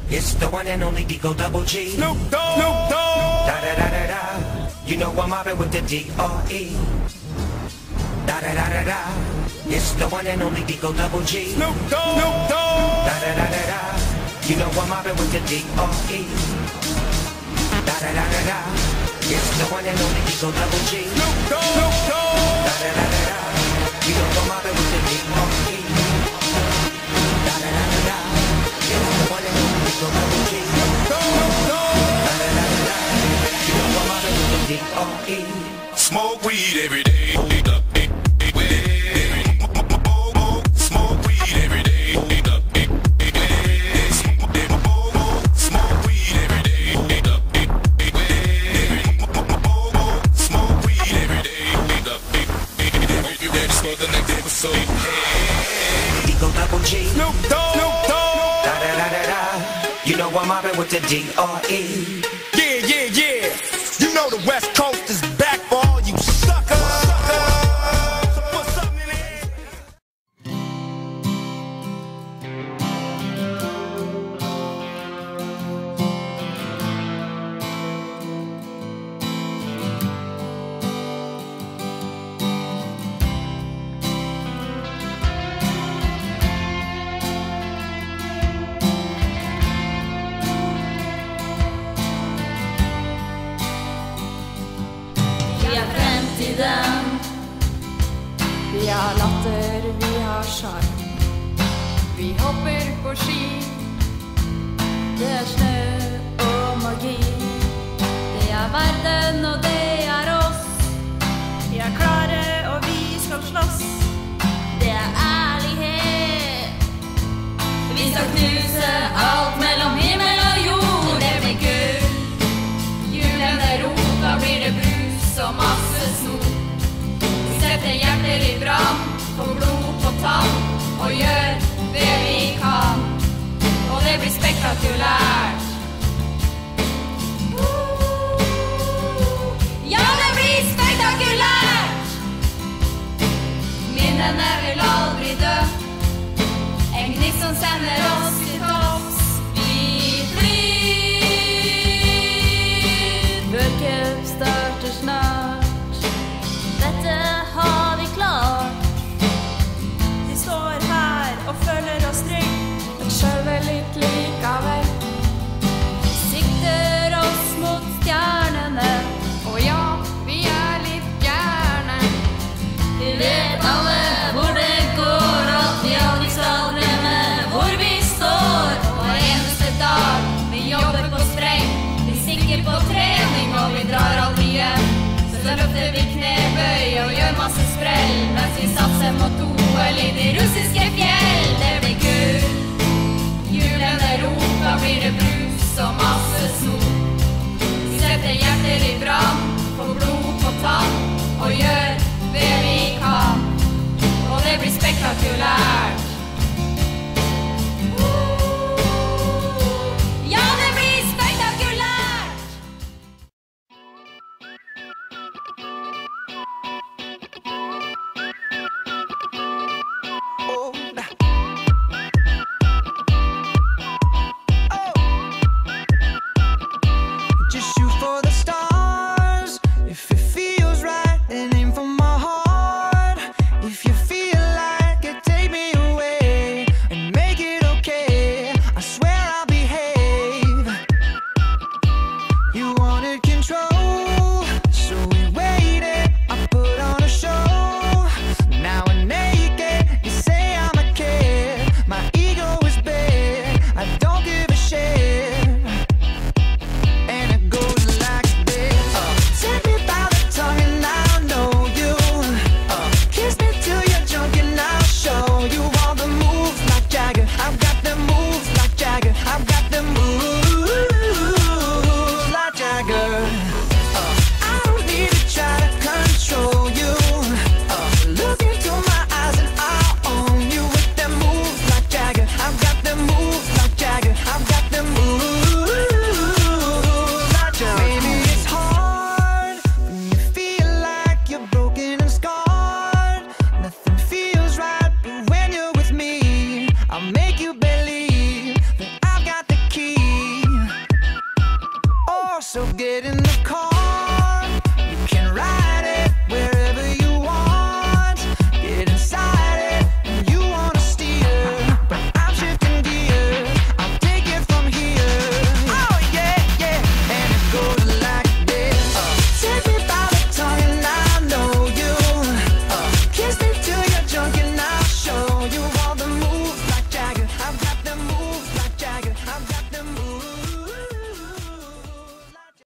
It's the one and only Digo Double G. Snoop Dogg. Snoop Dogg. Da da da da da. You know I'm mobbing with the D-R-E. Da da da da da. It's the one and only Digo Double G. Snoop Dogg. Snoop Dogg. Da da da da da. You know I'm mobbing with the D-R-E. Da da da da da. It's the one and only Digo Double G. Snoop Dogg. Snoop Dogg. Da da da da da. You know I'm mobbing with the D-R-E. Da da da da da. It's the one and only Digo Double G. Snoop Dogg. Da da da da da. You know I'm mobbing with the D-R-E. Smoke weed every day. Smoke weed every day. Smoke weed every day. Smoke weed every day. You ready to smoke the next episode? Digo Double G. Snoop Dogg. Snoop Dogg. Da da da da da. You know I'm mobbing with the D-R-E. Yeah, yeah, yeah. You know the West Coast is back for all you suckers. So put something in the air. Vi har fremtiden. Vi har latter, vi har sjarm. Vi hopper på ski. Det er snø og magi. Det er verden, og det er oss. Vi er klare, og vi skal slåss. Det er ærlighet. Vi skal knuse alt mellom himmel og jord. Det blir gull. Julen er rot, da blir det brus og masse snop. Vi setter hjerter i brann, får blod på tann, og gjør det vi kan. Og det blir spektakulært. Ja, det blir spektakulært! Minnene vil aldri dø. En gnist som sender oss til topps. Vi flyr. Worldcup starter snart. Dette har vi klart. De står her og føler oss trygg, Men skjøver litt likevel. Sikter oss mot stjernene. Og ja, vi er litt gjerne. Vi vet alle hvor det går, at vi aldri skal glemme hvor vi står. Og hver eneste dag vi jobber på spreng. Vi stikker på trening og vi drar aldri hjem. Så løfter vi knebøy og gjør masse sprell, mens vi satser mot OL i de russiske fjell. Det blir gull. Julen er rot, da blir det brus og masse snop. Vi setter hjerter i brann, får blod på tann, og gjør det vi kan. Og det blir spektakulært. Ja, det blir spektakulært! Just shoot for the stars. If it feels right, then aim for my heart. If you feel like it, take me away and make it okay. I swear I'll behave. You wanted control, so we waited. I put on a show. Now we're naked. You say I'm a kid. My ego is big. I don't give a shit. And it goes like this. Take me by the tongue and I'll know you. Kiss me till you're drunk and I'll show you all the moves like Jagger. I've got the moves like Jagger. I've got the moves like Jagger. I don't need to try to control you. Look into my eyes and I'll own you with them moves like Jagger. I've got the moves like Jagger. I've got the moves like Jagger. Maybe it's hard when you feel like you're broken and scarred. Nothing feels right, but when you're with me, I'll make you believe that I've got the key. So get in the car.